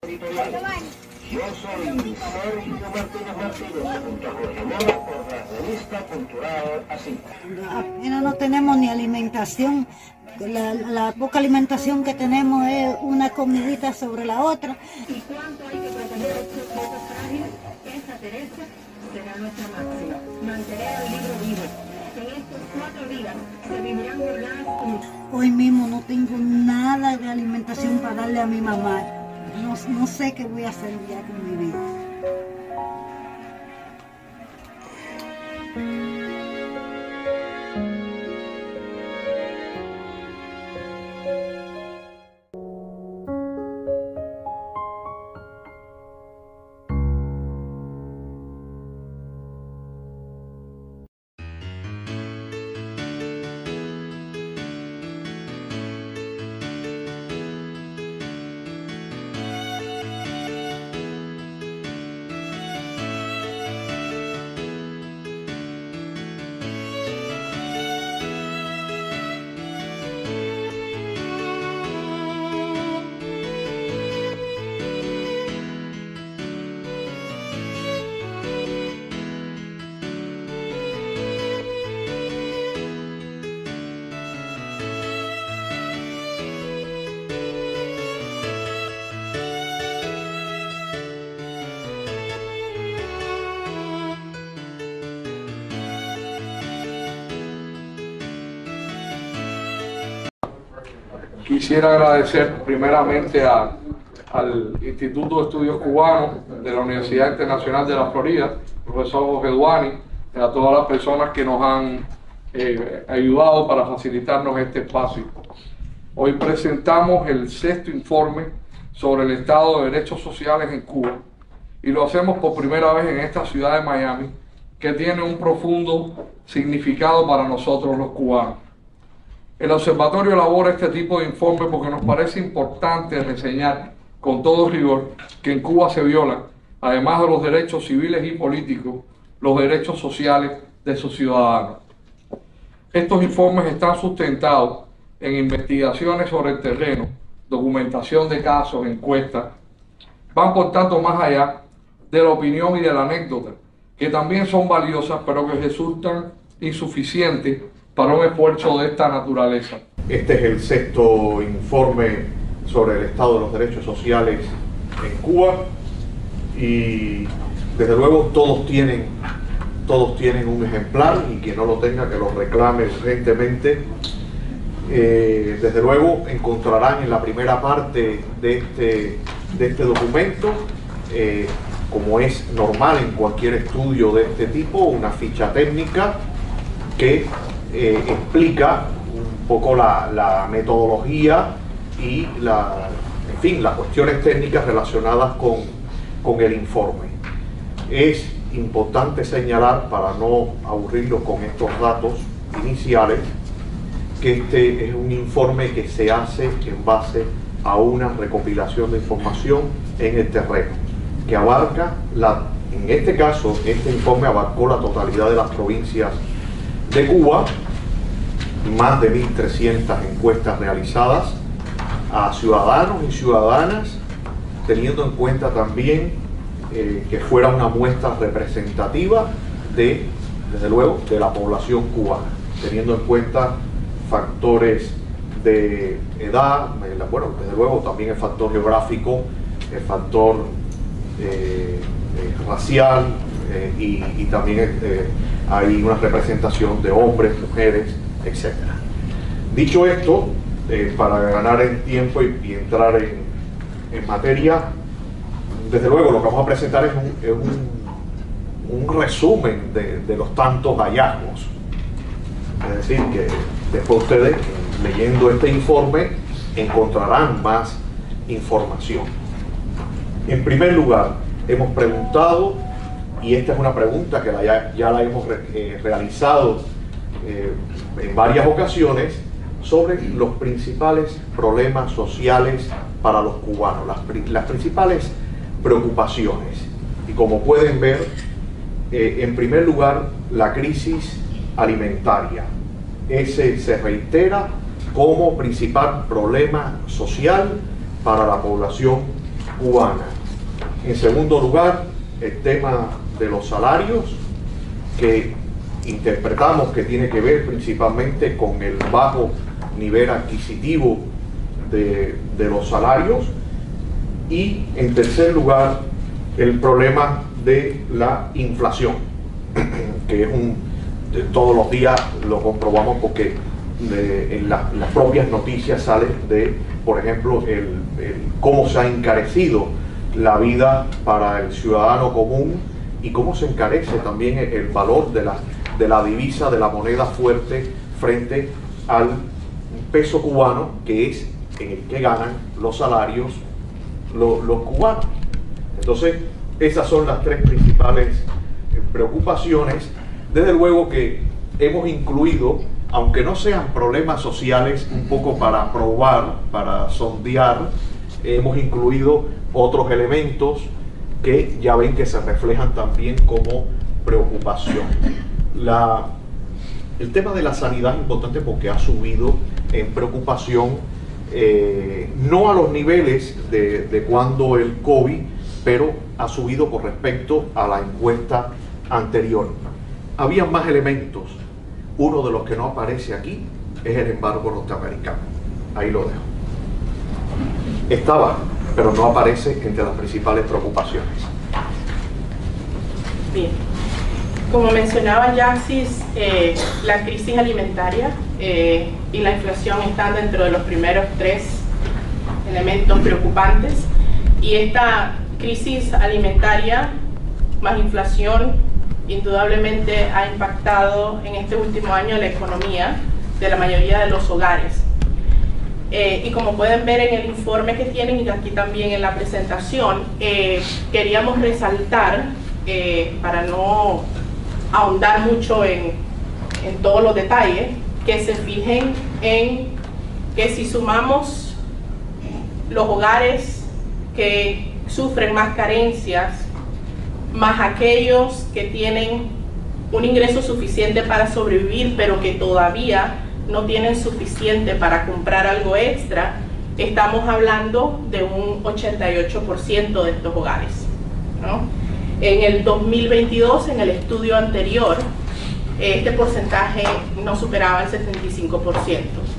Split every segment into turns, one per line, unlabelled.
Yo soy Sergio Martínez, junto a Jorge Mora, por la revista Cultural Así.
Apenas no tenemos ni alimentación. La poca alimentación que tenemos es una comidita sobre la otra.
¿Y cuánto hay que proteger estos frágiles? Esa Teresa será nuestra máxima. Mantener el libro vivo. En estos 4 días se vivirán jornadas.
Hoy mismo no tengo nada de alimentación para darle a mi mamá. No sé qué voy a hacer ya con mi vida.
Quisiera agradecer primeramente al Instituto de Estudios Cubanos de la Universidad Internacional de la Florida, profesor Jorge Duani, y a todas las personas que nos han ayudado para facilitarnos este espacio. Hoy presentamos el 6º informe sobre el estado de derechos sociales en Cuba y lo hacemos por primera vez en esta ciudad de Miami, que tiene un profundo significado para nosotros los cubanos. El observatorio elabora este tipo de informe porque nos parece importante reseñar con todo rigor que en Cuba se violan, además de los derechos civiles y políticos, los derechos sociales de sus ciudadanos. Estos informes están sustentados en investigaciones sobre el terreno, documentación de casos, encuestas. Van por tanto más allá de la opinión y de la anécdota, que también son valiosas, pero que resultan insuficientes para un esfuerzo de esta naturaleza.
Este es el 6º informe sobre el estado de los derechos sociales en Cuba y desde luego todos tienen un ejemplar y quien no lo tenga que lo reclame urgentemente. Desde luego encontrarán en la primera parte de este documento, como es normal en cualquier estudio de este tipo, una ficha técnica que explica un poco la metodología y en fin, las cuestiones técnicas relacionadas con el informe. Es importante señalar, para no aburrirlos con estos datos iniciales, que este es un informe que se hace en base a una recopilación de información en el terreno, que abarca, en este caso, este informe abarcó la totalidad de las provincias de Cuba, más de 1.300 encuestas realizadas a ciudadanos y ciudadanas, teniendo en cuenta también que fuera una muestra representativa desde luego, de la población cubana, teniendo en cuenta factores de edad, bueno, desde luego también el factor geográfico, el factor racial y también hay una representación de hombres, mujeres, etc. Dicho esto, para ganar en tiempo y entrar en materia, desde luego lo que vamos a presentar es un resumen de los tantos hallazgos. Es decir, que después ustedes, leyendo este informe, encontrarán más información. En primer lugar, hemos preguntado, y esta es una pregunta que ya la hemos realizado en varias ocasiones, sobre los principales problemas sociales para los cubanos, las principales preocupaciones. Y como pueden ver, en primer lugar, la crisis alimentaria. Ese se reitera como principal problema social para la población cubana. En segundo lugar, el tema de los salarios, que interpretamos que tiene que ver principalmente con el bajo nivel adquisitivo de los salarios. Y en tercer lugar, el problema de la inflación, que es todos los días lo comprobamos porque en las propias noticias salen de, por ejemplo, cómo se ha encarecido la vida para el ciudadano común y cómo se encarece también el valor de la divisa, de la moneda fuerte frente al peso cubano, que es en el que ganan los salarios los cubanos. Entonces, esas son las tres principales preocupaciones. Desde luego que hemos incluido, aunque no sean problemas sociales, un poco para probar, para sondear, hemos incluido otros elementos que ya ven que se reflejan también como preocupación. El tema de la sanidad es importante porque ha subido en preocupación, no a los niveles de cuando el COVID, pero ha subido con respecto a la encuesta anterior. Había más elementos. Uno de los que no aparece aquí es el embargo norteamericano. Ahí lo dejo. Estaba, pero no aparece entre las principales preocupaciones.
Bien. Como mencionaba Yaxis, la crisis alimentaria y la inflación están dentro de los primeros tres elementos preocupantes, y esta crisis alimentaria más inflación indudablemente ha impactado en este último año la economía de la mayoría de los hogares. Y como pueden ver en el informe que tienen y aquí también en la presentación, queríamos resaltar, para no ahondar mucho en todos los detalles, que se fijen en que si sumamos los hogares que sufren más carencias, más aquellos que tienen un ingreso suficiente para sobrevivir, pero que todavía no tienen suficiente para comprar algo extra, estamos hablando de un 88% de estos hogares, ¿no? En el 2022, en el estudio anterior, este porcentaje no superaba el 75%.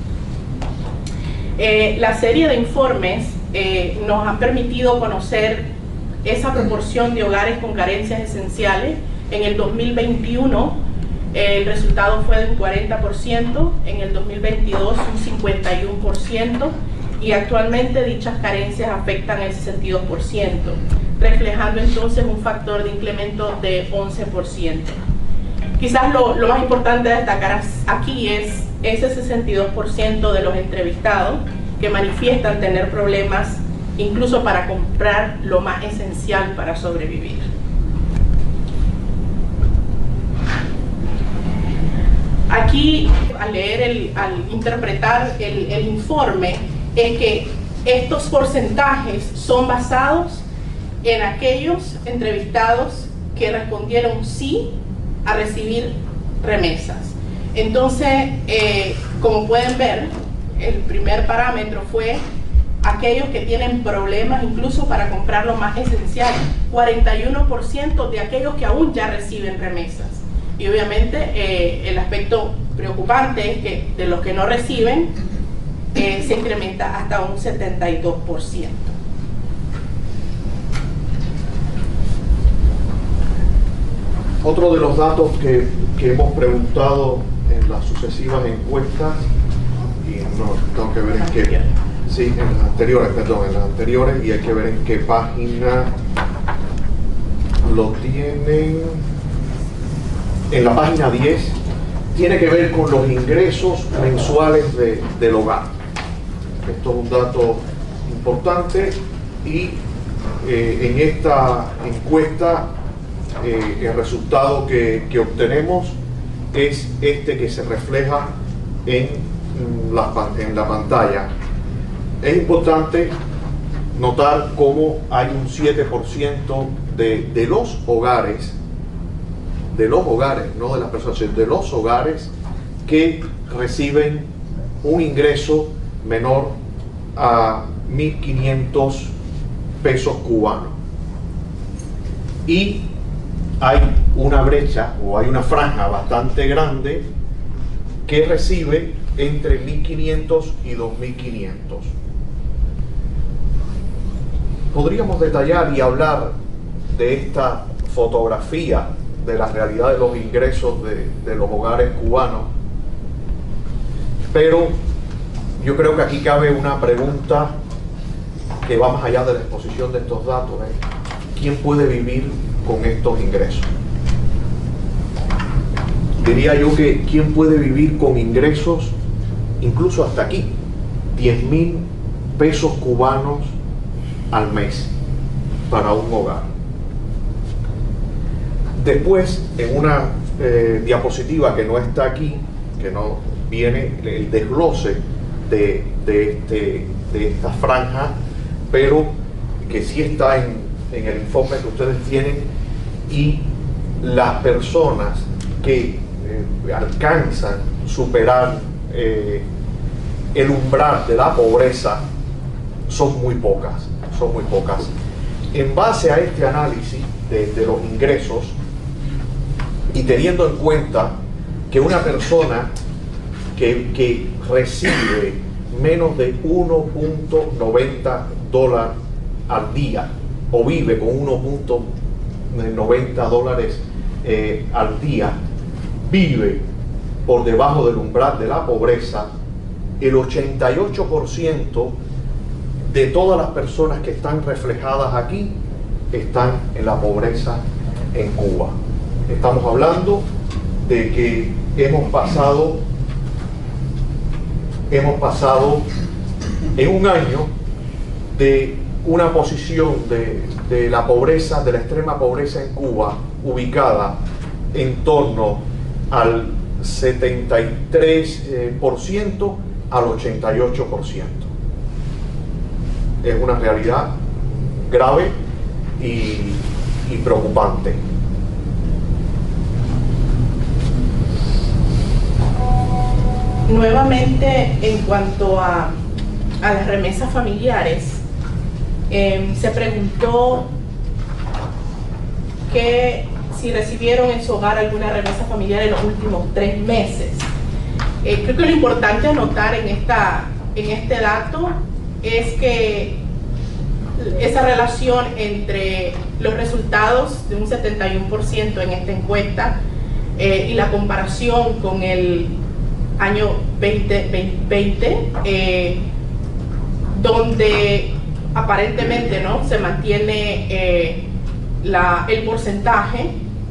La serie de informes nos han permitido conocer esa proporción de hogares con carencias esenciales. En el 2021 el resultado fue de un 40%, en el 2022 un 51%, y actualmente dichas carencias afectan el 62%, reflejando entonces un factor de incremento de 11%. Quizás lo más importante de destacar aquí es ese 62% de los entrevistados que manifiestan tener problemas incluso para comprar lo más esencial para sobrevivir. Aquí, al leer, al interpretar el informe, es que estos porcentajes son basados en aquellos entrevistados que respondieron sí a recibir remesas. Entonces, como pueden ver, el primer parámetro fue aquellos que tienen problemas incluso para comprar lo más esencial, 41% de aquellos que aún ya reciben remesas. Y obviamente el aspecto preocupante es que de los que no reciben se incrementa hasta un 72%.
Otro de los datos que hemos preguntado en las sucesivas encuestas, y no tengo que ver en qué, sí, en las anteriores, perdón, en las anteriores, y hay que ver en qué página lo tienen. En la página 10, tiene que ver con los ingresos mensuales del hogar. Esto es un dato importante, y en esta encuesta el resultado que obtenemos es este que se refleja en la pantalla. Es importante notar cómo hay un 7% de los hogares, no de las personas, sino de los hogares que reciben un ingreso menor a 1.500 pesos cubanos. Y hay una brecha o hay una franja bastante grande que recibe entre 1.500 y 2.500. Podríamos detallar y hablar de esta fotografía de la realidad de los ingresos de los hogares cubanos, pero yo creo que aquí cabe una pregunta que va más allá de la exposición de estos datos. ¿Quién puede vivir con estos ingresos? Diría yo que ¿quién puede vivir con ingresos incluso hasta aquí? 10.000 pesos cubanos al mes para un hogar. Después, en una diapositiva que no está aquí, que no viene el desglose de esta franja, pero que sí está en el informe que ustedes tienen, y las personas que alcanzan superar el umbral de la pobreza son muy pocas. En base a este análisis de los ingresos, y teniendo en cuenta que una persona que recibe menos de 1.90 dólares al día, o vive con 1.90 dólares al día, vive por debajo del umbral de la pobreza, el 88% de todas las personas que están reflejadas aquí están en la pobreza en Cuba. Estamos hablando de que hemos pasado en un año de una posición de la pobreza, de la extrema pobreza en Cuba, ubicada en torno al 73% al 88%. Es una realidad grave y preocupante.
Nuevamente, en cuanto a las remesas familiares, se preguntó que si recibieron en su hogar alguna remesa familiar en los últimos 3 meses. Creo que lo importante a notar en este dato es que esa relación entre los resultados de un 71% en esta encuesta y la comparación con el año 2020, donde aparentemente, ¿no?, se mantiene el porcentaje.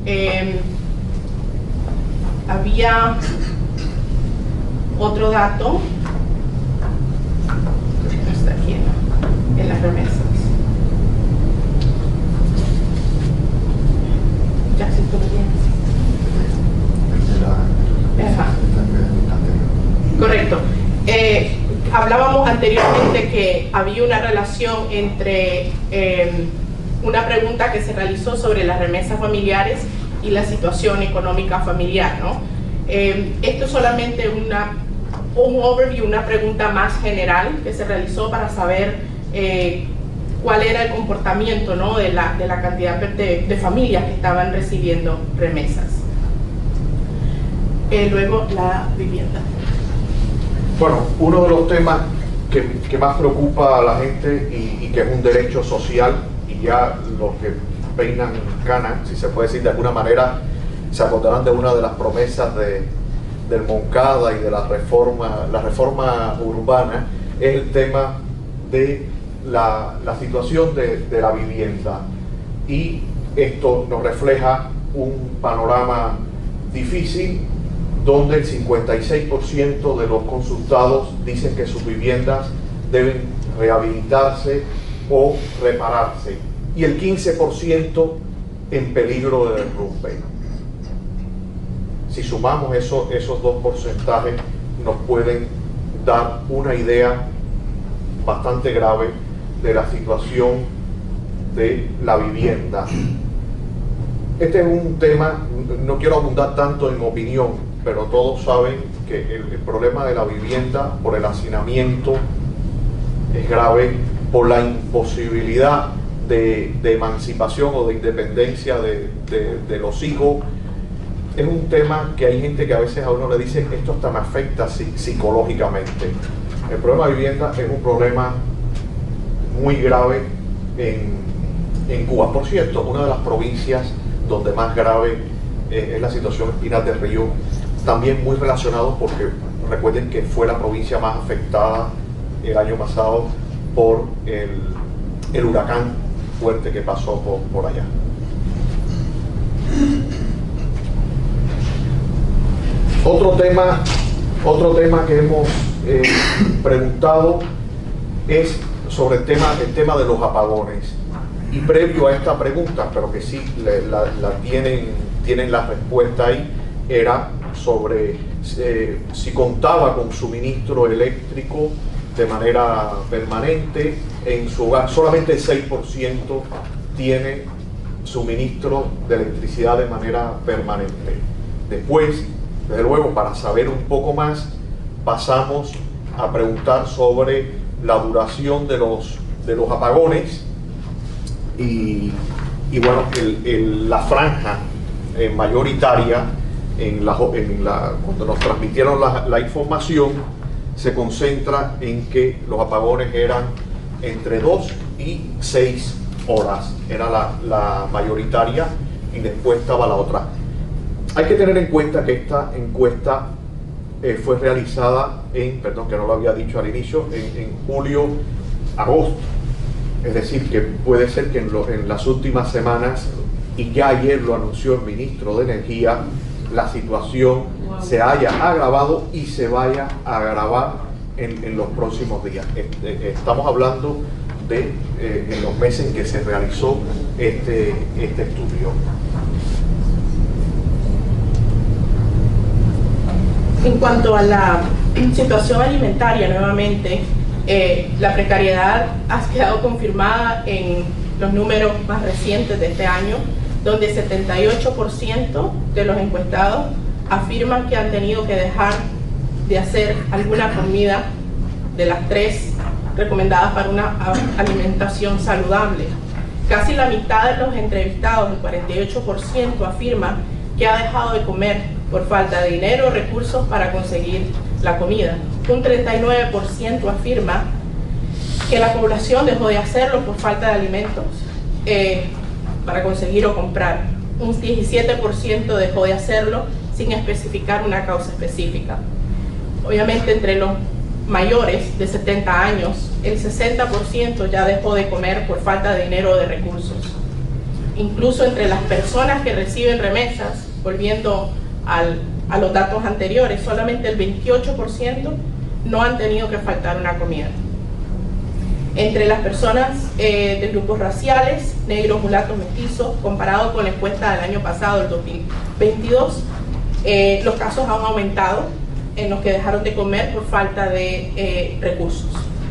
Había otro dato, está aquí en las remesas. Ya se todo bien. Ajá. Correcto. Hablábamos anteriormente que había una relación entre una pregunta que se realizó sobre las remesas familiares y la situación económica familiar, ¿no? Esto es solamente un overview, una pregunta más general que se realizó para saber cuál era el comportamiento, ¿no?, de la cantidad de familias que estaban recibiendo remesas. Luego, la vivienda.
Bueno, uno de los temas que más preocupa a la gente y que es un derecho social, y ya los que peinan canas, si se puede decir de alguna manera, se acordarán de una de las promesas del Moncada y de la reforma urbana, es el tema de la situación de la vivienda. Y esto nos refleja un panorama difícil, donde el 56% de los consultados dicen que sus viviendas deben rehabilitarse o repararse, y el 15% en peligro de derrumbe. Si sumamos esos dos porcentajes, nos pueden dar una idea bastante grave de la situación de la vivienda. Este es un tema, no quiero abundar tanto en opinión, pero todos saben que el problema de la vivienda por el hacinamiento es grave, por la imposibilidad de emancipación o de independencia de los hijos, es un tema que hay gente que a veces a uno le dice esto hasta me afecta psicológicamente. El problema de vivienda es un problema muy grave en Cuba. Por cierto, una de las provincias donde más grave es la situación en Pinar del Río, también muy relacionado porque recuerden que fue la provincia más afectada el año pasado por el huracán fuerte que pasó por allá. Otro tema que hemos preguntado es sobre el tema de los apagones. Y previo a esta pregunta, pero que sí tienen la respuesta ahí, era sobre si contaba con suministro eléctrico de manera permanente en su hogar. Solamente el 6% tiene suministro de electricidad de manera permanente. Después, desde luego, para saber un poco más, pasamos a preguntar sobre la duración de los apagones y bueno, la franja mayoritaria cuando nos transmitieron la información se concentra en que los apagones eran entre 2 y 6 horas, era la mayoritaria, y después estaba la otra. Hay que tener en cuenta que esta encuesta fue realizada perdón, que no lo había dicho al inicio, en julio-agosto. Es decir, que puede ser que en las últimas semanas, y ya ayer lo anunció el ministro de Energía, la situación se haya agravado y se vaya a agravar en los próximos días. Estamos hablando de en los meses en que se realizó este estudio.
En cuanto a la situación alimentaria, nuevamente, la precariedad ha quedado confirmada en los números más recientes de este año, donde 78% de los encuestados afirman que han tenido que dejar de hacer alguna comida de las 3 recomendadas para una alimentación saludable. Casi la mitad de los entrevistados, el 48%, afirma que ha dejado de comer por falta de dinero o recursos para conseguir la comida. Un 39% afirma que la población dejó de hacerlo por falta de alimentos para conseguir o comprar. Un 17% dejó de hacerlo sin especificar una causa específica. Obviamente, entre los mayores de 70 años, el 60% ya dejó de comer por falta de dinero o de recursos. Incluso entre las personas que reciben remesas, volviendo a los datos anteriores, solamente el 28% no han tenido que faltar una comida. Entre las personas de grupos raciales, negros, mulatos, mestizos, comparado con la encuesta del año pasado, el 2022, los casos han aumentado en los que dejaron de comer por falta de recursos.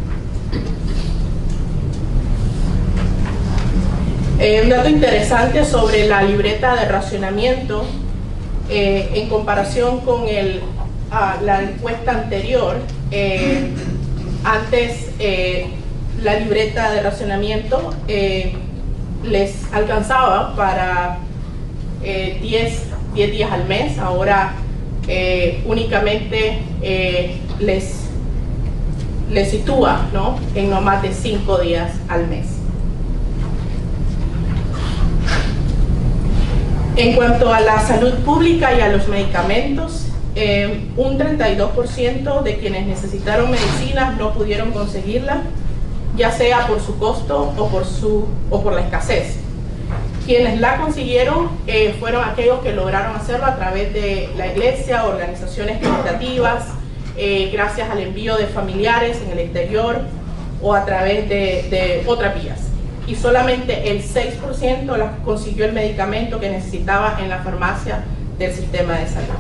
Un dato interesante sobre la libreta de racionamiento en comparación con la encuesta anterior. Antes la libreta de racionamiento les alcanzaba para 10 días al mes. Ahora únicamente les sitúa, ¿no?, en no más de 5 días al mes. En cuanto a la salud pública y a los medicamentos, un 32% de quienes necesitaron medicinas no pudieron conseguirla, ya sea por su costo o por la escasez. Quienes la consiguieron fueron aquellos que lograron hacerlo a través de la iglesia, organizaciones caritativas, gracias al envío de familiares en el exterior o a través de otras vías. Y solamente el 6% consiguió el medicamento que necesitaba en la farmacia del sistema de salud.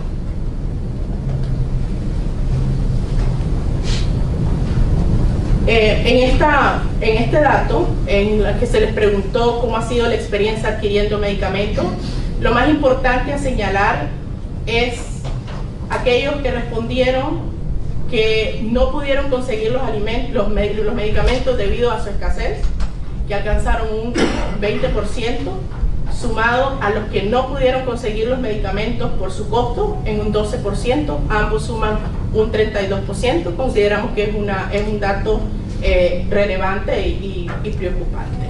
En este dato, en el que se les preguntó cómo ha sido la experiencia adquiriendo medicamentos, lo más importante a señalar es aquellos que respondieron que no pudieron conseguir los medicamentos debido a su escasez, que alcanzaron un 20%, sumado a los que no pudieron conseguir los medicamentos por su costo en un 12%, ambos suman un 32%. Consideramos que es un dato relevante y preocupante.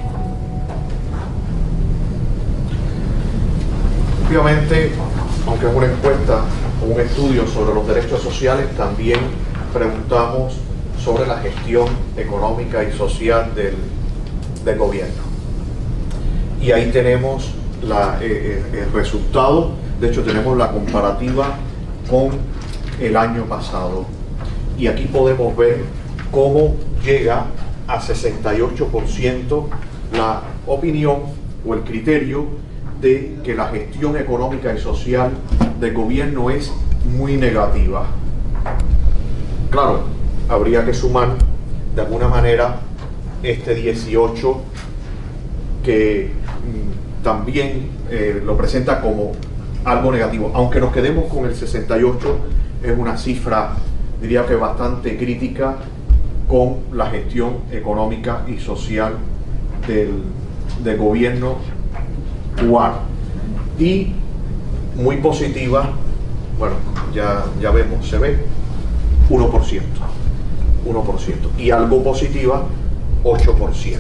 Obviamente, aunque es una encuesta o un estudio sobre los derechos sociales, también preguntamos sobre la gestión económica y social del gobierno. Y ahí tenemos el resultado. De hecho, tenemos la comparativa con el año pasado. Y aquí podemos ver cómo llega a 68% la opinión o el criterio de que la gestión económica y social del gobierno es muy negativa. Claro, habría que sumar de alguna manera este 18 que también lo presenta como algo negativo. Aunque nos quedemos con el 68, es una cifra, diría que bastante crítica con la gestión económica y social del gobierno cubano. Y muy positiva, bueno, ya vemos, se ve 1%. Y algo positiva, 8%.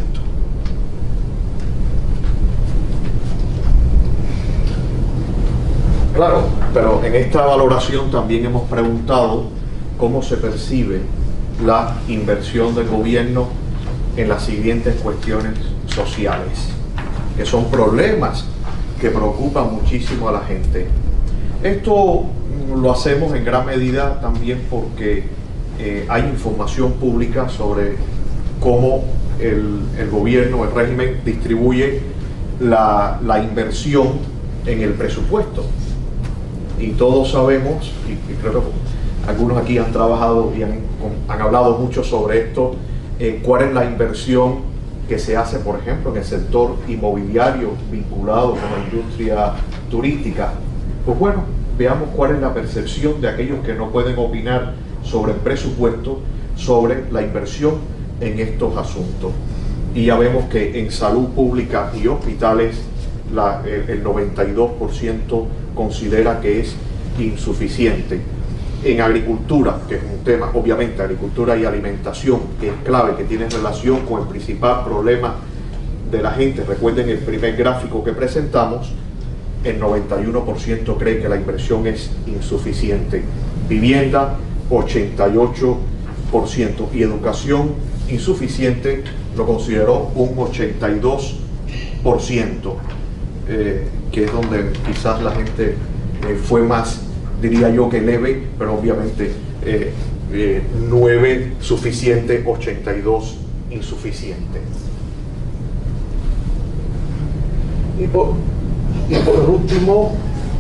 Claro, pero en esta valoración también hemos preguntado cómo se percibe la inversión del gobierno en las siguientes cuestiones sociales, que son problemas que preocupan muchísimo a la gente. Esto lo hacemos en gran medida también porque hay información pública sobre cómo el gobierno, el régimen, distribuye la inversión en el presupuesto. Y todos sabemos, y creo que algunos aquí han trabajado y han hablado mucho sobre esto, cuál es la inversión que se hace, por ejemplo, en el sector inmobiliario vinculado con la industria turística. Pues bueno, veamos cuál es la percepción de aquellos que no pueden opinar sobre el presupuesto, sobre la inversión en estos asuntos. Y ya vemos que en salud pública y hospitales el 92% considera que es insuficiente. En agricultura, que es un tema, obviamente, agricultura y alimentación, que es clave, que tiene relación con el principal problema de la gente. Recuerden el primer gráfico que presentamos, el 91% cree que la inversión es insuficiente. Vivienda, 88%. Y educación insuficiente lo consideró un 82%, que es donde quizás la gente fue más, diría yo, que leve, pero obviamente 9 suficiente, 82 insuficiente. Y por último,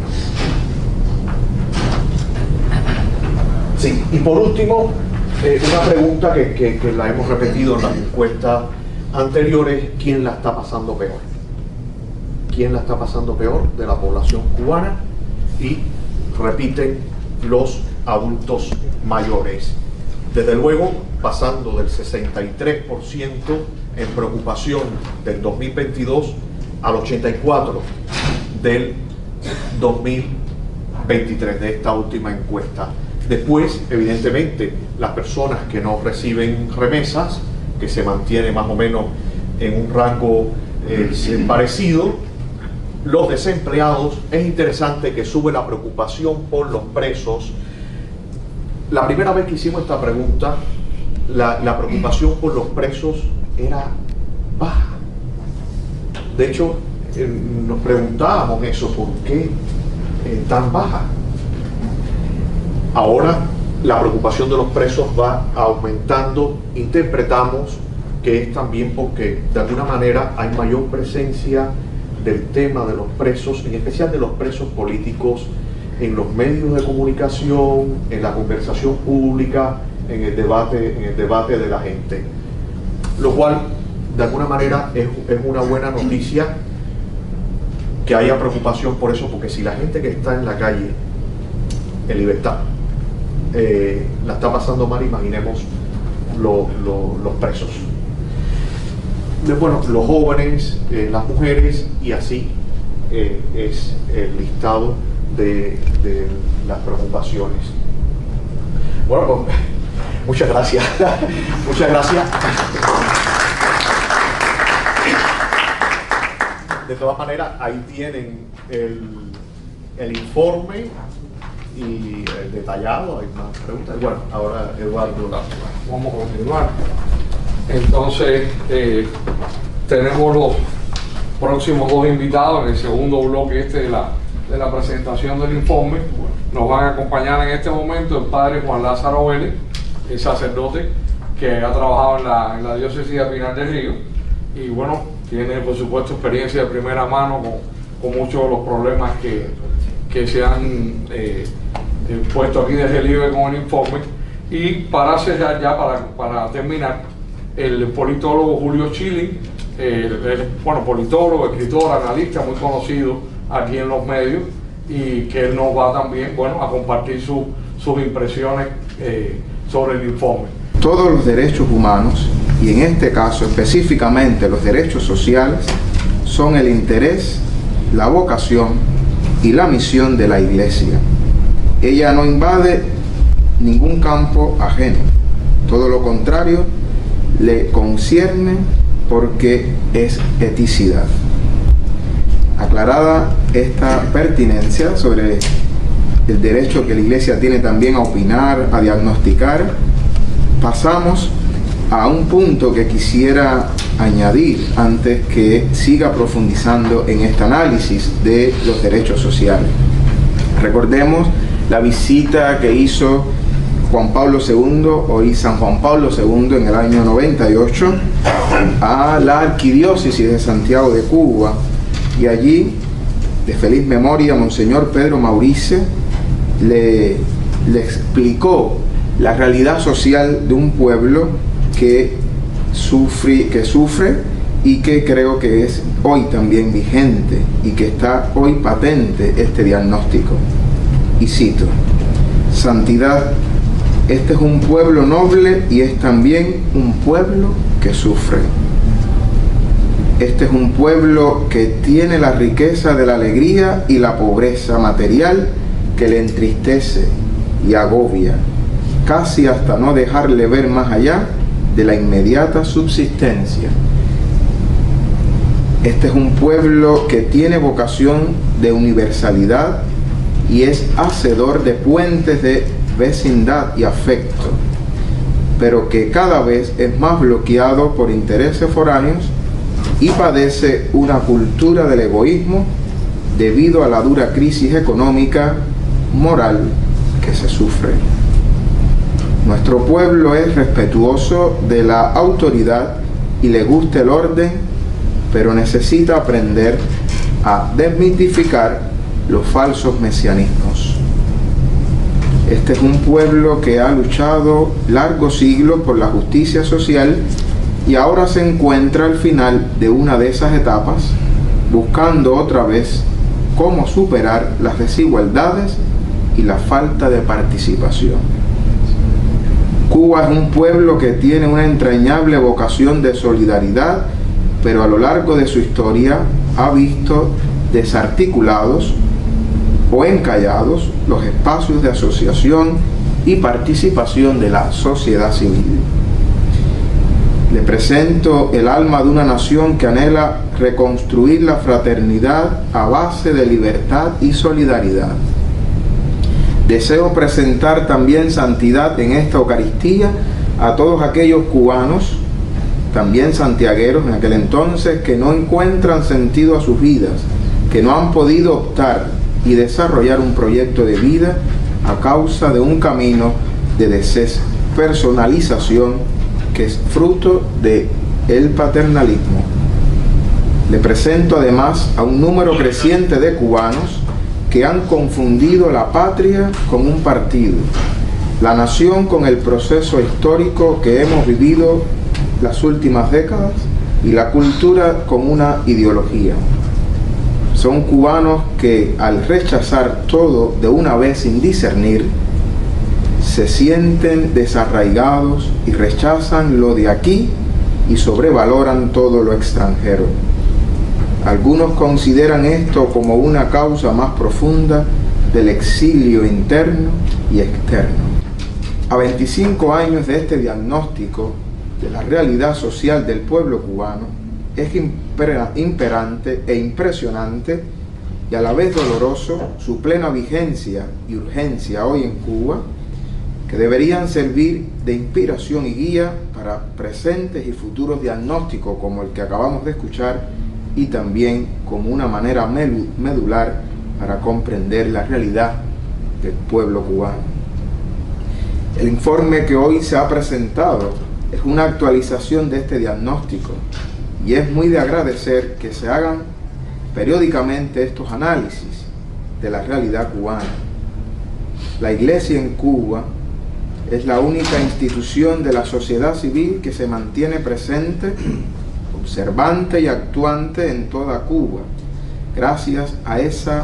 una pregunta que la hemos repetido en las encuestas anteriores: ¿quién la está pasando peor? ¿Quién la está pasando peor de la población cubana? Y repiten los adultos mayores. Desde luego, pasando del 63% en preocupación del 2022 al 84% del 2023, de esta última encuesta. Después, evidentemente, las personas que no reciben remesas, que se mantiene más o menos en un rango parecido. Los desempleados, es interesante que sube la preocupación por los presos. La primera vez que hicimos esta pregunta, la preocupación por los presos era baja. De hecho, nos preguntábamos eso, ¿por qué tan baja? Ahora la preocupación de los presos va aumentando. Interpretamos que es también porque de alguna manera hay mayor presencia del tema de los presos, en especial de los presos políticos, en los medios de comunicación, en la conversación pública, en el debate de la gente. Lo cual, de alguna manera, es una buena noticia que haya preocupación por eso, porque si la gente que está en la calle, en libertad, la está pasando mal, imaginemos los presos. bueno, los jóvenes, las mujeres, y así es el listado de las preocupaciones. Bueno, pues, muchas gracias. Muchas gracias. De todas maneras, ahí tienen el informe y el detallado. Hay más preguntas. Bueno, ahora Eduardo.
Vamos a continuar. Entonces, tenemos los próximos dos invitados en el segundo bloque de la presentación del informe. Nos van a acompañar en este momento el padre Juan Lázaro Vélez, el sacerdote que ha trabajado en la diócesis de Pinar del Río, y bueno, tiene por supuesto experiencia de primera mano con muchos de los problemas que se han puesto aquí de relieve con el informe. Y para cerrar ya, para terminar, el politólogo Julio Schilling, bueno, politólogo, escritor, analista muy conocido aquí en los medios, y que él nos va también, bueno, a compartir sus impresiones sobre el informe.
Todos los derechos humanos, y en este caso específicamente los derechos sociales, son el interés, la vocación y la misión de la Iglesia. Ella no invade ningún campo ajeno, todo lo contrario, le concierne porque es eticidad. Aclarada esta pertinencia sobre el derecho que la Iglesia tiene también a opinar, a diagnosticar, pasamos a un punto que quisiera añadir antes que siga profundizando en este análisis de los derechos sociales. Recordemos la visita que hizo Juan Pablo II, hoy San Juan Pablo II, en el año 98 a la Arquidiócesis de Santiago de Cuba, y allí, de feliz memoria, Monseñor Pedro Maurice le explicó la realidad social de un pueblo que sufre y que creo que es hoy también vigente y que está hoy patente este diagnóstico. Y cito: santidad, este es un pueblo noble y es también un pueblo que sufre. Este es un pueblo que tiene la riqueza de la alegría y la pobreza material que le entristece y agobia, casi hasta no dejarle ver más allá de la inmediata subsistencia. Este es un pueblo que tiene vocación de universalidad y es hacedor de puentes de vecindad y afecto, pero que cada vez es más bloqueado por intereses foráneos y padece una cultura del egoísmo debido a la dura crisis económica, moral que se sufre. Nuestro pueblo es respetuoso de la autoridad y le gusta el orden, pero necesita aprender a desmitificar los falsos mesianismos. Este es un pueblo que ha luchado largos siglos por la justicia social y ahora se encuentra al final de una de esas etapas, buscando otra vez cómo superar las desigualdades y la falta de participación. Cuba es un pueblo que tiene una entrañable vocación de solidaridad, pero a lo largo de su historia ha visto desarticulados o encallados los espacios de asociación y participación de la sociedad civil. Le presento el alma de una nación que anhela reconstruir la fraternidad a base de libertad y solidaridad. Deseo presentar también santidad en esta Eucaristía a todos aquellos cubanos, también santiagueros en aquel entonces, que no encuentran sentido a sus vidas, que no han podido optar y desarrollar un proyecto de vida a causa de un camino de despersonalización que es fruto del paternalismo. Le presento además a un número creciente de cubanos que han confundido la patria con un partido, la nación con el proceso histórico que hemos vivido las últimas décadas y la cultura con una ideología. Son cubanos que, al rechazar todo de una vez sin discernir, se sienten desarraigados y rechazan lo de aquí y sobrevaloran todo lo extranjero. Algunos consideran esto como una causa más profunda del exilio interno y externo. A 25 años de este diagnóstico de la realidad social del pueblo cubano, es imperante e impresionante y a la vez doloroso su plena vigencia y urgencia hoy en Cuba, que deberían servir de inspiración y guía para presentes y futuros diagnósticos como el que acabamos de escuchar, y también como una manera medular para comprender la realidad del pueblo cubano. El informe que hoy se ha presentado es una actualización de este diagnóstico y es muy de agradecer que se hagan periódicamente estos análisis de la realidad cubana. La Iglesia en Cuba es la única institución de la sociedad civil que se mantiene presente, observante y actuante en toda Cuba, gracias a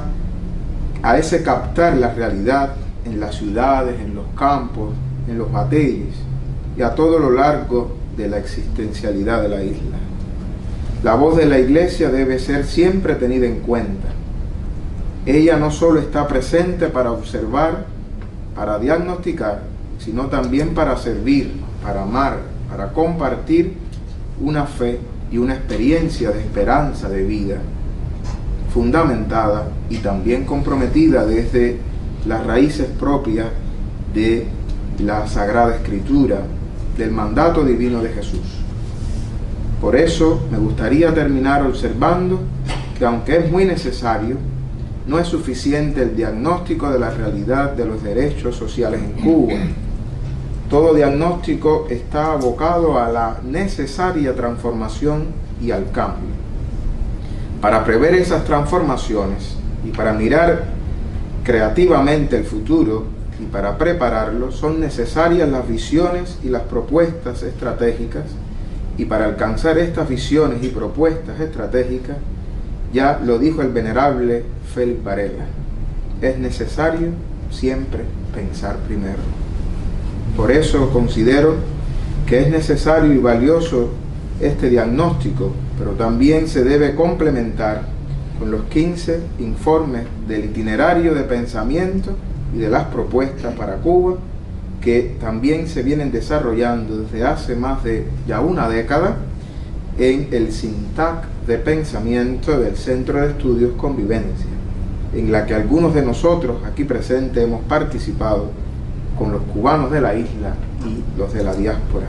ese captar la realidad en las ciudades, en los campos, en los batalles y a todo lo largo de la existencialidad de la isla. La voz de la Iglesia debe ser siempre tenida en cuenta. Ella no solo está presente para observar, para diagnosticar, sino también para servir, para amar, para compartir una fe y una experiencia de esperanza de vida, fundamentada y también comprometida desde las raíces propias de la Sagrada Escritura, del mandato divino de Jesús. Por eso me gustaría terminar observando que, aunque es muy necesario, no es suficiente el diagnóstico de la realidad de los derechos sociales en Cuba. Todo diagnóstico está abocado a la necesaria transformación y al cambio. Para prever esas transformaciones y para mirar creativamente el futuro y para prepararlo, son necesarias las visiones y las propuestas estratégicas, y para alcanzar estas visiones y propuestas estratégicas, ya lo dijo el venerable Félix Varela, es necesario siempre pensar primero. Por eso considero que es necesario y valioso este diagnóstico, pero también se debe complementar con los 15 informes del itinerario de pensamiento y de las propuestas para Cuba, que también se vienen desarrollando desde hace más de ya una década en el SINTAC de pensamiento del Centro de Estudios Convivencia, en la que algunos de nosotros aquí presentes hemos participado con los cubanos de la isla y los de la diáspora.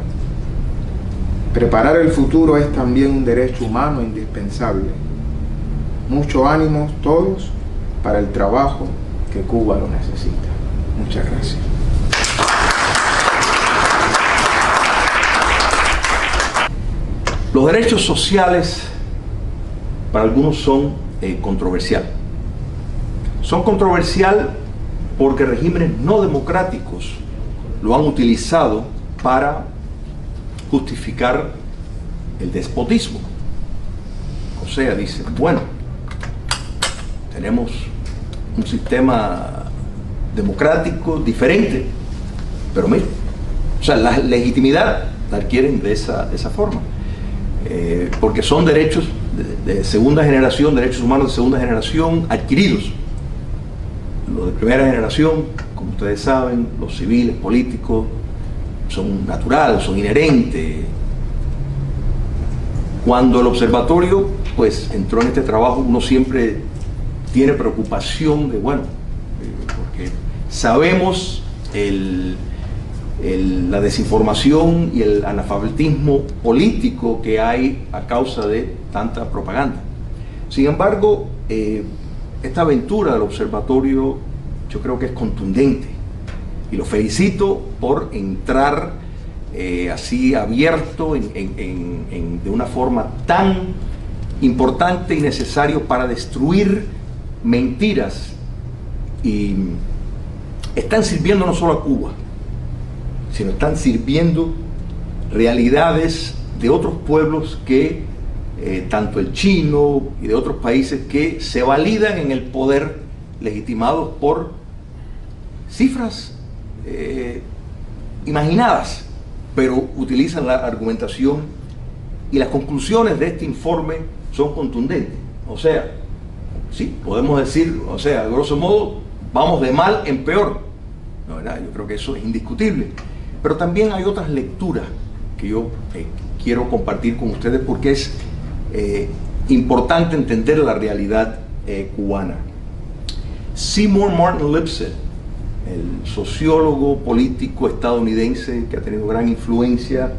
Preparar el futuro es también un derecho humano indispensable. Mucho ánimo todos para el trabajo que Cuba lo necesita. Muchas gracias.
Los derechos sociales para algunos son controversiales. Son controversiales porque regímenes no democráticos lo han utilizado para justificar el despotismo. O sea, dicen, bueno, tenemos un sistema democrático diferente, pero mira, o sea, la legitimidad la adquieren de esa forma, porque son derechos de segunda generación, derechos humanos de segunda generación adquiridos. Los de primera generación, como ustedes saben, los civiles, políticos, son naturales, son inherentes. Cuando el observatorio pues entró en este trabajo, uno siempre tiene preocupación de, bueno, porque sabemos la desinformación y el analfabetismo político que hay a causa de tanta propaganda. Sin embargo, esta aventura del observatorio yo creo que es contundente y lo felicito por entrar así abierto de una forma tan importante y necesario para destruir mentiras, y están sirviendo no solo a Cuba, sino están sirviendo realidades de otros pueblos que tanto el chino y de otros países que se validan en el poder legitimados por cifras imaginadas, pero utilizan la argumentación Y las conclusiones de este informe son contundentes. O sea, sí, podemos decir, o sea, grosso modo, vamos de mal en peor. No, ¿verdad? Yo creo que eso es indiscutible. Pero también hay otras lecturas que yo quiero compartir con ustedes porque es importante entender la realidad cubana. Seymour Martin Lipset, el sociólogo político estadounidense que ha tenido gran influencia,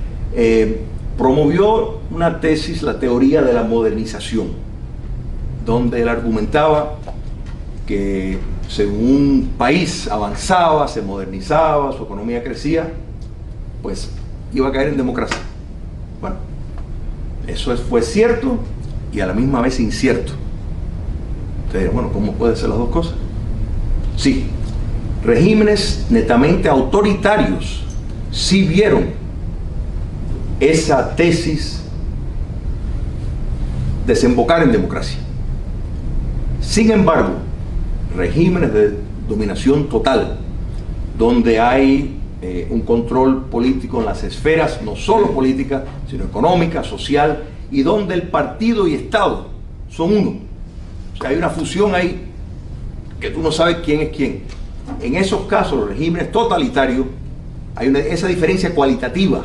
promovió una tesis, la teoría de la modernización, donde él argumentaba que según un país avanzaba, se modernizaba, su economía crecía, pues iba a caer en democracia. Bueno, eso fue cierto y a la misma vez incierto. Ustedes dirán, bueno, ¿cómo puede ser las dos cosas? Sí, regímenes netamente autoritarios sí vieron esa tesis desembocar en democracia. Sin embargo, regímenes de dominación total, donde hay un control político en las esferas, no solo política, sino económica, social, y donde el partido y Estado son uno. O sea, hay una fusión ahí que tú no sabes quién es quién. En esos casos, los regímenes totalitarios, hay esa diferencia cualitativa,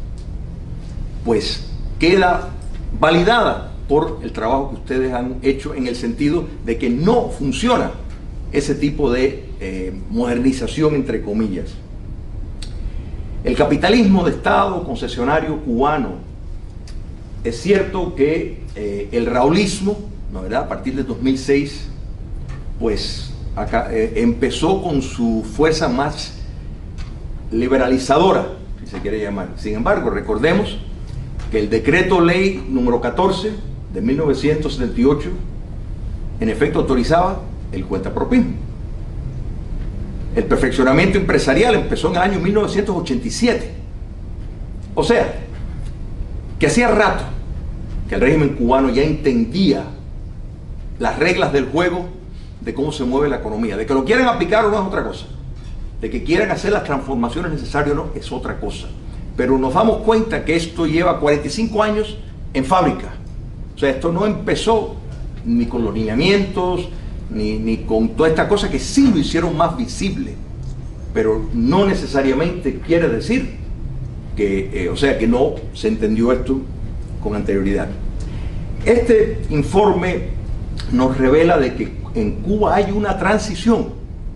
pues queda validada por el trabajo que ustedes han hecho en el sentido de que no funciona ese tipo de modernización, entre comillas. El capitalismo de Estado concesionario cubano, es cierto que el raúlismo, ¿no, verdad?, a partir de 2006, pues acá, empezó con su fuerza más liberalizadora, si se quiere llamar. Sin embargo, recordemos que el decreto ley número 14 de 1978 en efecto autorizaba el cuentapropismo. El perfeccionamiento empresarial empezó en el año 1987. O sea, que hacía rato que el régimen cubano ya entendía las reglas del juego de cómo se mueve la economía. De que lo quieran aplicar o no es otra cosa. De que quieran hacer las transformaciones necesarias o no es otra cosa. Pero nos damos cuenta que esto lleva 45 años en fábrica. O sea, esto no empezó ni con los lineamientos, ni con toda esta cosa que sí lo hicieron más visible. Pero no necesariamente quiere decir que, o sea, que no se entendió esto con anterioridad. Este informe nos revela de que en Cuba hay una transición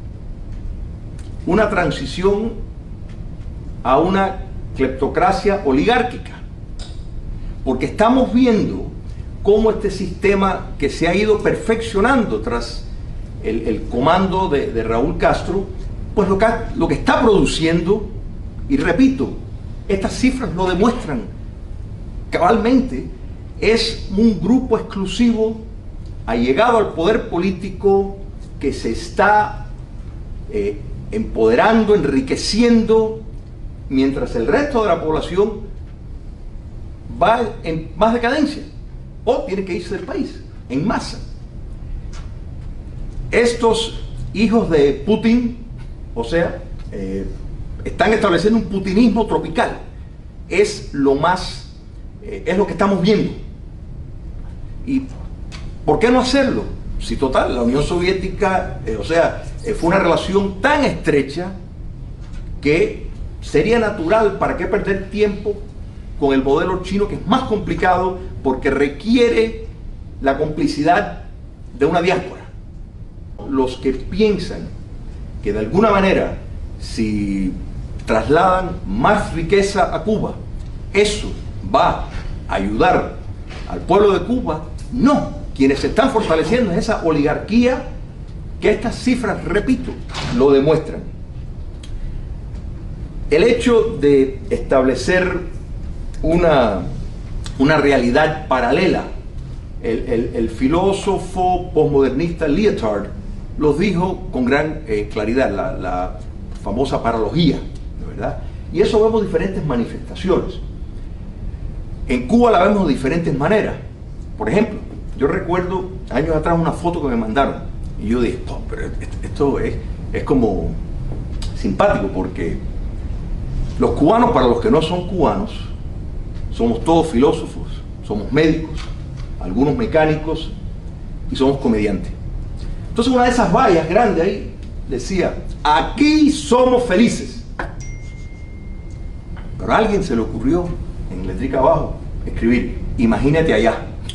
a una cleptocracia oligárquica, porque estamos viendo cómo este sistema que se ha ido perfeccionando tras el comando de Raúl Castro, pues lo que está produciendo, y repito, estas cifras lo demuestran cabalmente, es un grupo exclusivo allegado al poder político que se está empoderando, enriqueciendo, mientras el resto de la población va en más decadencia o tiene que irse del país en masa. Estos hijos de Putin, o sea, están estableciendo un putinismo tropical. Es lo que estamos viendo. ¿Y por qué no hacerlo? Si total, la Unión Soviética, fue una relación tan estrecha que sería natural, ¿para qué perder tiempo con el modelo chino, que es más complicado porque requiere la complicidad de una diáspora? Los que piensan que de alguna manera, si trasladan más riqueza a Cuba, eso va a ayudar al pueblo de Cuba, no. Quienes se están fortaleciendo es esa oligarquía que estas cifras, repito, lo demuestran. El hecho de establecer una realidad paralela, el filósofo posmodernista Lyotard los dijo con gran claridad, la famosa paralogía, ¿verdad? Y eso vemos diferentes manifestaciones. En Cuba la vemos de diferentes maneras. Por ejemplo, yo recuerdo años atrás una foto que me mandaron y yo dije, oh, pero esto es como simpático, porque los cubanos, para los que no son cubanos, somos todos filósofos, somos médicos, algunos mecánicos y somos comediantes. Entonces una de esas vallas grandes ahí decía, aquí somos felices. Pero a alguien se le ocurrió, en letrica abajo, escribir, imagínate allá.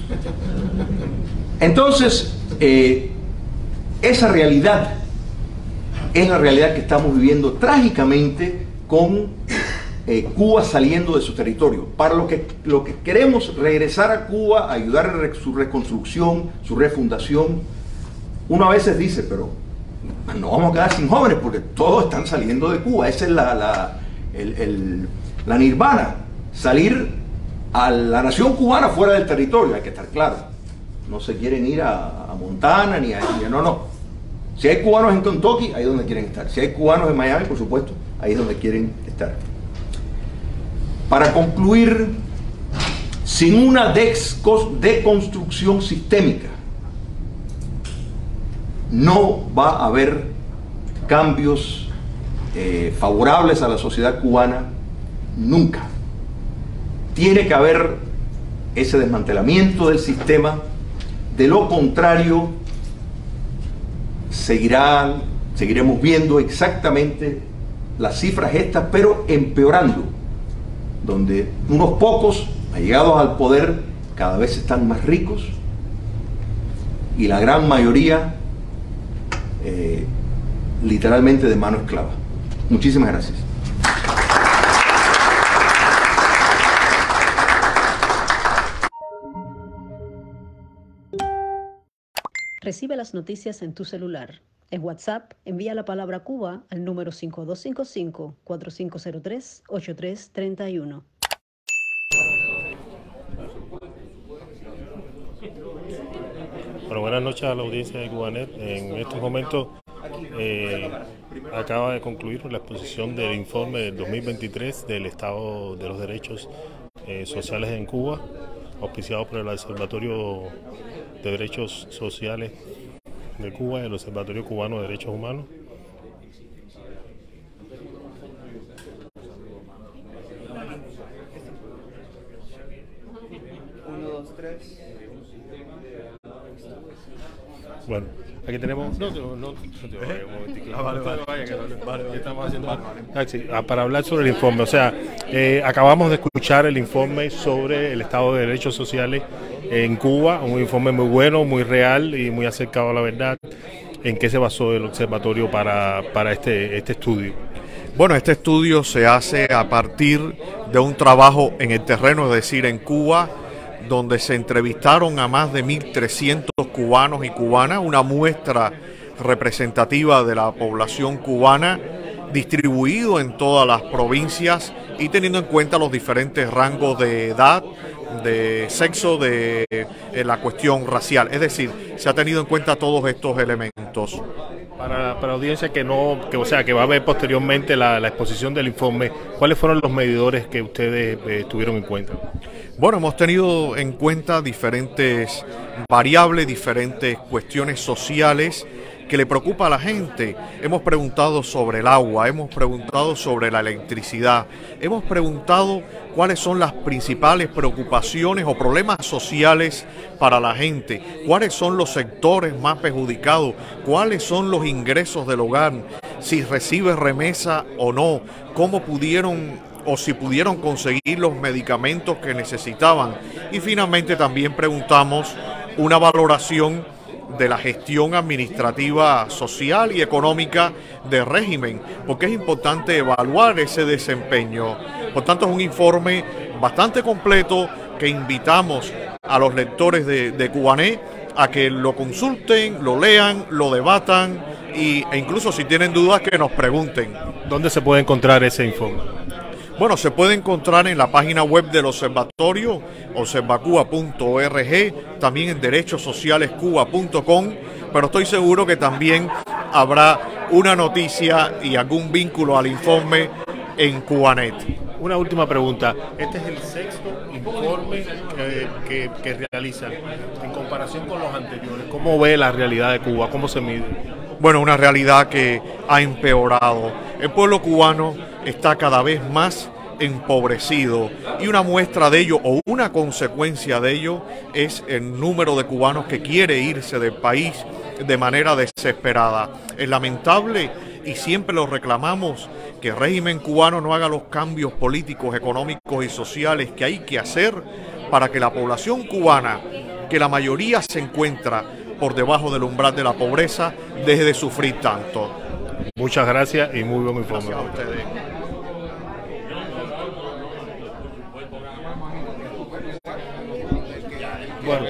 Entonces, esa realidad es la realidad que estamos viviendo trágicamente con Cuba saliendo de su territorio. Para lo que queremos regresar a Cuba, ayudar en su reconstrucción, su refundación, uno a veces dice, pero no vamos a quedar sin jóvenes porque todos están saliendo de Cuba. Esa es la nirvana, salir a la nación cubana fuera del territorio, hay que estar claro. No se quieren ir a Montana ni a no. Si hay cubanos en Kentucky, ahí es donde quieren estar. Si hay cubanos en Miami, por supuesto, ahí es donde quieren estar. Para concluir, sin una deconstrucción sistémica, no va a haber cambios favorables a la sociedad cubana nunca. Tiene que haber ese desmantelamiento del sistema. De lo contrario, seguiremos viendo exactamente las cifras estas, pero empeorando, donde unos pocos, allegados al poder, cada vez están más ricos y la gran mayoría literalmente de mano esclava. Muchísimas gracias.
Recibe las noticias en tu celular. En WhatsApp, envía la palabra Cuba al número 5255-4503-8331.
Bueno, buenas noches a la audiencia de Cubanet. En estos momentos acaba de concluir la exposición del informe del 2023 del Estado de los Derechos Sociales en Cuba, auspiciado por el Observatorio de Derechos Sociales de Cuba y el Observatorio Cubano de Derechos Humanos. Bueno, aquí tenemos... Para hablar sobre el informe, o sea, acabamos de escuchar el informe sobre el estado de derechos sociales en Cuba, un informe muy bueno, muy real y muy acercado a la verdad. ¿En qué se basó el observatorio para este estudio?
Bueno, este estudio se hace a partir de un trabajo en el terreno, es decir, en Cuba, donde se entrevistaron a más de 1.300 cubanos y cubanas, una muestra representativa de la población cubana, distribuido en todas las provincias y teniendo en cuenta los diferentes rangos de edad, de sexo, de la cuestión racial. Es decir, se ha tenido en cuenta todos estos elementos.
Para la audiencia que va a ver posteriormente la exposición del informe, ¿cuáles fueron los medidores que ustedes tuvieron en cuenta?
Bueno, hemos tenido en cuenta diferentes variables, diferentes cuestiones sociales que le preocupa a la gente. Hemos preguntado sobre el agua, hemos preguntado sobre la electricidad, hemos preguntado cuáles son las principales preocupaciones o problemas sociales para la gente, cuáles son los sectores más perjudicados, cuáles son los ingresos del hogar, si recibe remesa o no, cómo pudieron o si pudieron conseguir los medicamentos que necesitaban. Y finalmente también preguntamos una valoración de la gestión administrativa, social y económica del régimen, porque es importante evaluar ese desempeño. Por tanto, es un informe bastante completo que invitamos a los lectores de Cubanet a que lo consulten, lo lean, lo debatan e incluso si tienen dudas que nos pregunten.
¿Dónde se puede encontrar ese informe?
Bueno, se puede encontrar en la página web del observatorio, observacuba.org, también en derechosocialescuba.com, pero estoy seguro que también habrá una noticia y algún vínculo al informe en Cubanet.
Una última pregunta. Este es el sexto informe que realizan en comparación con los anteriores. ¿Cómo ve la realidad de Cuba? ¿Cómo se mide?
Bueno, una realidad que ha empeorado. El pueblo cubano está cada vez más empobrecido, y una muestra de ello o una consecuencia de ello es el número de cubanos que quiere irse del país de manera desesperada. Es lamentable, y siempre lo reclamamos, que el régimen cubano no haga los cambios políticos, económicos y sociales que hay que hacer para que la población cubana, que la mayoría se encuentra por debajo del umbral de la pobreza, deje de sufrir tanto.
Muchas gracias y muy buen informe.
Gracias a ustedes.
Bueno.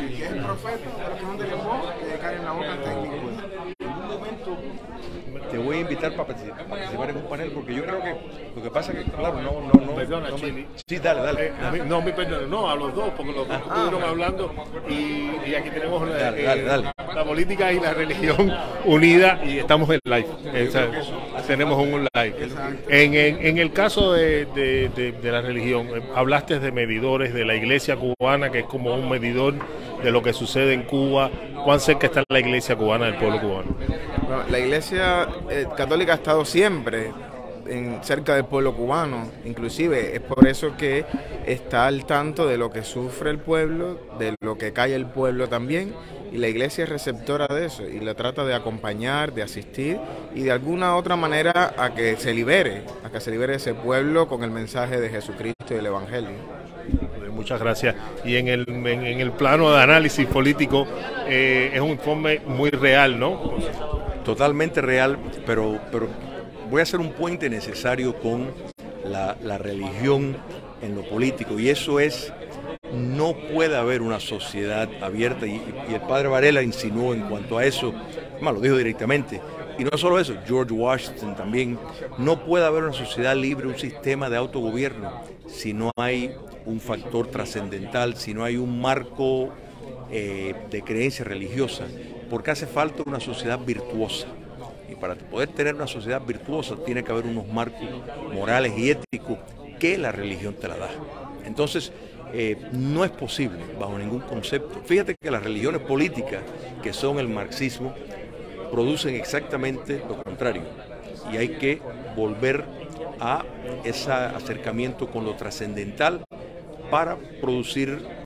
Te voy a invitar para participar en un panel, porque yo creo que lo que pasa es que, claro,
Perdona, Chili.
Sí, dale.
No, a los dos, porque los dos estuvieron hablando y aquí tenemos
Dale.
la política y la religión unida y estamos en live. Tenemos un live. En el caso de la religión, hablaste de medidores de la iglesia cubana, que es como un medidor de lo que sucede en Cuba. ¿Cuán cerca está la iglesia cubana del pueblo cubano?
Bueno, la iglesia católica ha estado siempre cerca del pueblo cubano, inclusive es por eso que está al tanto de lo que sufre el pueblo, de lo que calla el pueblo también, y la iglesia es receptora de eso y la trata de acompañar, de asistir y de alguna otra manera a que se libere ese pueblo con el mensaje de Jesucristo y el Evangelio.
Muchas gracias. Y en el plano de análisis político es un informe muy real, ¿no?
Totalmente real, pero voy a hacer un puente necesario con la religión en lo político, y eso es: no puede haber una sociedad abierta, y el padre Varela insinuó en cuanto a eso, lo dijo directamente, y no solo eso, George Washington también. No puede haber una sociedad libre, un sistema de autogobierno, si no hay un factor trascendental, si no hay un marco de creencia religiosa, porque hace falta una sociedad virtuosa. Y para poder tener una sociedad virtuosa tiene que haber unos marcos morales y éticos que la religión te la da. Entonces, no es posible bajo ningún concepto. Fíjate que las religiones políticas, que son el marxismo, producen exactamente lo contrario. Y hay que volver a ese acercamiento con lo trascendental para producir